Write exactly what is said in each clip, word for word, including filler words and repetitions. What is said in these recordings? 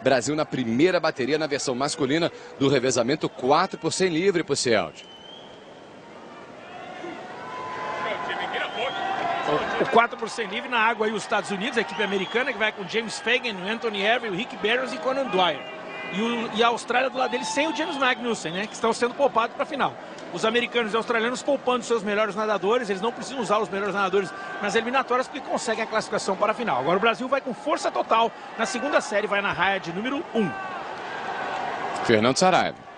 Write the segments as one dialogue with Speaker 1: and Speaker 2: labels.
Speaker 1: Brasil na primeira bateria na versão masculina do revezamento quatro por cem livre, Pucialdi.
Speaker 2: O quatro por cem livre na água aí os Estados Unidos, a equipe americana que vai com James Fagan, Anthony Erwin, Rick Barons e Conan Dwyer. E, o, e a Austrália do lado dele sem o James Magnussen, né, que estão sendo poupados para a final. Os americanos e australianos poupando seus melhores nadadores, eles não precisam usar os melhores nadadores nas eliminatórias porque conseguem a classificação para a final. Agora o Brasil vai com força total na segunda série, vai na raia de número um.
Speaker 1: Fernando Saraiva.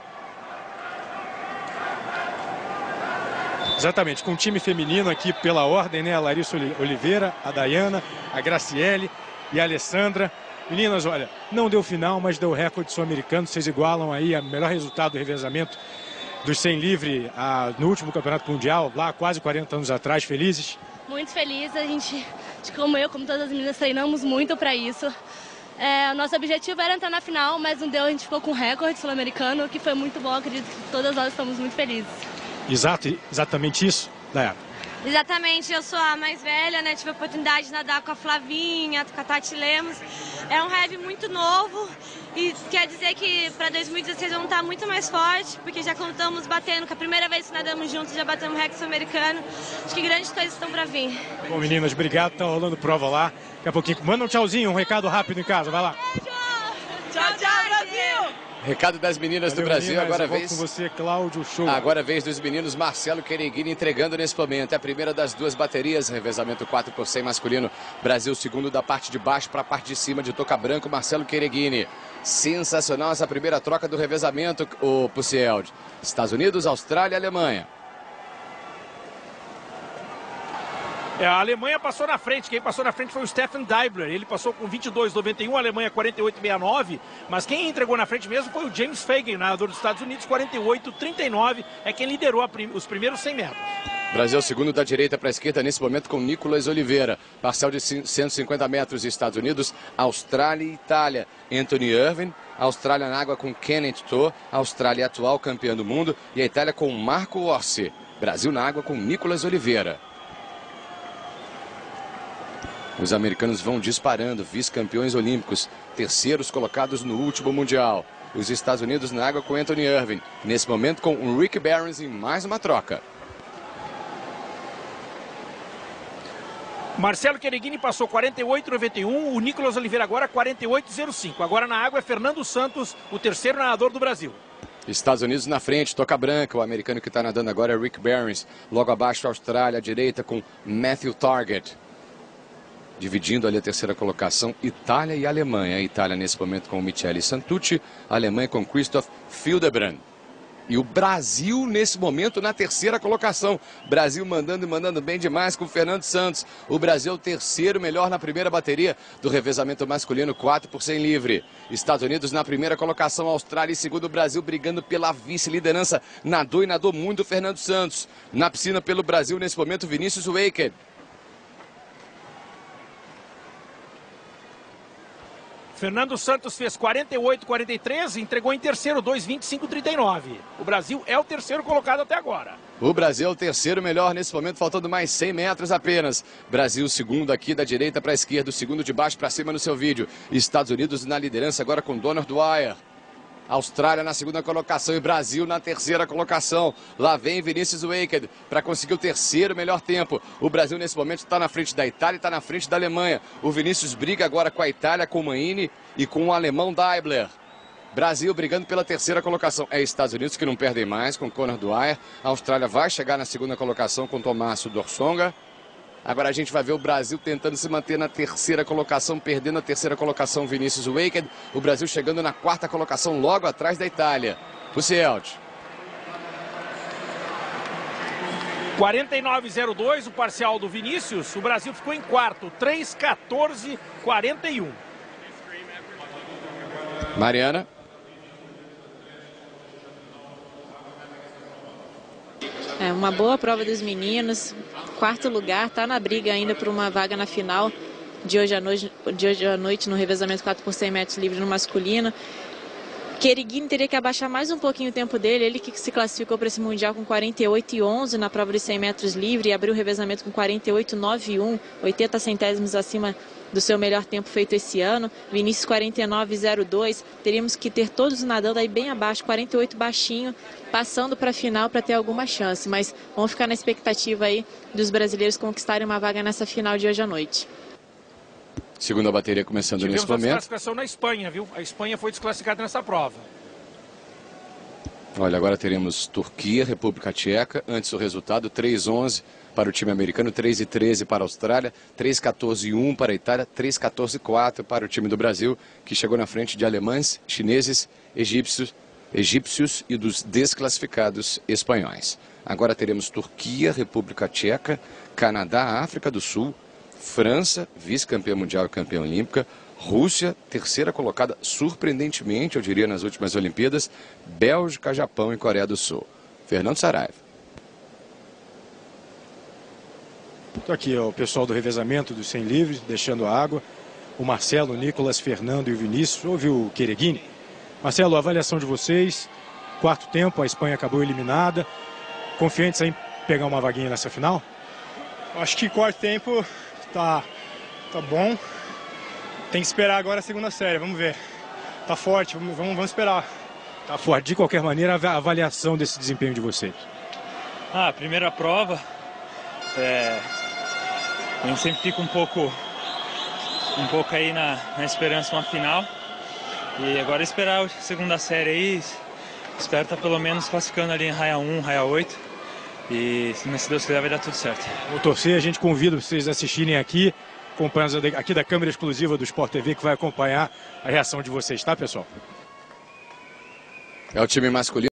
Speaker 3: Exatamente, com o time feminino aqui pela ordem, né? A Larissa Oliveira, a Dayana, a Graciele e a Alessandra. Meninas, olha, não deu final, mas deu recorde sul-americano. Vocês igualam aí o melhor resultado do revezamento dos cem livre a, no último campeonato mundial, lá quase quarenta anos atrás. Felizes?
Speaker 4: Muito feliz. A gente, como eu, como todas as meninas, treinamos muito para isso. É, o nosso objetivo era entrar na final, mas não deu. A gente ficou com recorde sul-americano, que foi muito bom. Acredito que todas nós estamos muito felizes.
Speaker 3: Exato, exatamente isso, Dayana.
Speaker 5: Exatamente, eu sou a mais velha, né? Tive a oportunidade de nadar com a Flavinha, com a Tati Lemos. É um heavy muito novo e quer dizer que para dois mil e dezesseis vamos estar muito mais forte, porque já contamos batendo, que a primeira vez que nadamos juntos já batemos o recorde americano. Acho que grandes coisas estão para vir.
Speaker 3: Bom, meninas, obrigado, tá rolando prova lá. Daqui a pouquinho, manda um tchauzinho, um recado rápido em casa, vai lá.
Speaker 5: Beijo! Tchau, tchau, Brasil!
Speaker 1: Recado das meninas
Speaker 3: Valeu,
Speaker 1: do Brasil,
Speaker 3: meninas,
Speaker 1: agora
Speaker 3: eu
Speaker 1: vez...
Speaker 3: com você, Cláudio, show.
Speaker 1: Agora a vez dos meninos, Marcelo Quereguini entregando nesse momento. É a primeira das duas baterias, revezamento quatro por cem masculino. Brasil segundo da parte de baixo para a parte de cima de toca branco, Marcelo Quereguini. Sensacional essa primeira troca do revezamento, o Pucialdi. Estados Unidos, Austrália e Alemanha.
Speaker 2: É, a Alemanha passou na frente, quem passou na frente foi o Stefan Deibler, ele passou com vinte e dois noventa e um, a Alemanha quarenta e oito sessenta e nove, mas quem entregou na frente mesmo foi o James Fagan, nadador dos Estados Unidos, quarenta e oito trinta e nove, é quem liderou prim os primeiros cem metros.
Speaker 1: Brasil segundo da direita para a esquerda nesse momento com Nicolas Oliveira, parcial de cento e cinquenta metros, Estados Unidos, Austrália e Itália, Anthony Irving, Austrália na água com Kenneth Toh, Austrália atual campeã do mundo e a Itália com Marco Orsi, Brasil na água com Nicolas Oliveira. Os americanos vão disparando, vice-campeões olímpicos, terceiros colocados no último Mundial. Os Estados Unidos na água com Anthony Irving, nesse momento com o Rick Barons em mais uma troca.
Speaker 2: Marcelo Quereguini passou quarenta e oito noventa e um, o Nicolas Oliveira agora quarenta e oito zero cinco. Agora na água é Fernando Santos, o terceiro nadador do Brasil.
Speaker 1: Estados Unidos na frente, toca branca, o americano que está nadando agora é Rick Barons. Logo abaixo a Austrália, à direita com Matthew Target. Dividindo ali a terceira colocação, Itália e Alemanha. A Itália nesse momento com o Michele Santucci, a Alemanha com Christoph Hildebrand. E o Brasil nesse momento na terceira colocação. Brasil mandando e mandando bem demais com o Fernando Santos. O Brasil é o terceiro melhor na primeira bateria do revezamento masculino quatro por cem livre. Estados Unidos na primeira colocação, Austrália em segundo, Brasil brigando pela vice-liderança. Nadou e nadou muito o Fernando Santos. Na piscina pelo Brasil nesse momento, Vinícius Waker.
Speaker 2: Fernando Santos fez quarenta e oito quarenta e três e entregou em terceiro, dois vinte e cinco trinta e nove. O Brasil é o terceiro colocado até agora.
Speaker 1: O Brasil é o terceiro melhor nesse momento, faltando mais cem metros apenas. Brasil segundo aqui da direita para a esquerda, o segundo de baixo para cima no seu vídeo. Estados Unidos na liderança agora com Donald Dwyer. Austrália na segunda colocação e Brasil na terceira colocação. Lá vem Vinícius Waker para conseguir o terceiro melhor tempo. O Brasil nesse momento está na frente da Itália e está na frente da Alemanha. O Vinícius briga agora com a Itália, com o Maini e com o alemão Deibler. Brasil brigando pela terceira colocação. É Estados Unidos que não perdem mais com Conor Dwyer. A Austrália vai chegar na segunda colocação com Tommaso Dorsonga. Agora a gente vai ver o Brasil tentando se manter na terceira colocação, perdendo a terceira colocação Vinícius Waker. O Brasil chegando na quarta colocação, logo atrás da Itália. Pucialdi.
Speaker 2: quarenta e nove zero dois, o parcial do Vinícius. O Brasil ficou em quarto, três quatorze quarenta e um.
Speaker 1: Mariana.
Speaker 6: É uma boa prova dos meninos, quarto lugar, está na briga ainda por uma vaga na final de hoje à noite, de hoje à noite no revezamento quatro por cem metros livre no masculino. Queriguini teria que abaixar mais um pouquinho o tempo dele, ele que se classificou para esse Mundial com quarenta e oito e onze na prova de cem metros livre e abriu o revezamento com quarenta e oito e nove e um, oitenta centésimos acima do seu melhor tempo feito esse ano. Vinícius quarenta e nove e zero dois, teríamos que ter todos nadando aí bem abaixo, quarenta e oito baixinho, passando para a final para ter alguma chance, mas vamos ficar na expectativa aí dos brasileiros conquistarem uma vaga nessa final de hoje à noite.
Speaker 1: Segunda bateria começando
Speaker 2: Tivemos
Speaker 1: nesse momento.
Speaker 2: Tivemos desclassificação na Espanha, viu? A Espanha foi desclassificada nessa prova.
Speaker 1: Olha, agora teremos Turquia, República Tcheca. Antes o resultado, três a onze para o time americano, três a treze para a Austrália, três a quatorze e um para a Itália, três a quatorze e quatro para o time do Brasil, que chegou na frente de alemães, chineses, egípcios, egípcios e dos desclassificados espanhóis. Agora teremos Turquia, República Tcheca, Canadá, África do Sul, França, vice-campeã mundial e campeã olímpica, Rússia, terceira colocada, surpreendentemente, eu diria, nas últimas Olimpíadas, Bélgica, Japão e Coreia do Sul. Fernando Saraiva.
Speaker 3: Estou aqui, ó, o pessoal do revezamento dos cem livres, deixando a água. O Marcelo, o Nicolas, Fernando e o Vinícius. Ouve o Queriguini. Marcelo, a avaliação de vocês. Quarto tempo, a Espanha acabou eliminada. Confiantes em pegar uma vaguinha nessa final?
Speaker 7: Acho que quarto tempo tá, tá bom. Tem que esperar agora a segunda série, vamos ver. Tá forte, vamos, vamos, vamos esperar.
Speaker 3: Tá forte. De qualquer maneira, a avaliação desse desempenho de vocês.
Speaker 8: Ah, primeira prova. É, a gente sempre fica um pouco, um pouco aí na, na esperança uma final. E agora esperar a segunda série aí. Espero estar pelo menos classificando ali em raia um, raia oito. E se Deus quiser vai dar tudo certo.
Speaker 3: Vou torcer, a gente convida vocês a assistirem aqui, acompanhando aqui da câmera exclusiva do Sport T V, que vai acompanhar a reação de vocês, tá, pessoal?
Speaker 1: É o time masculino.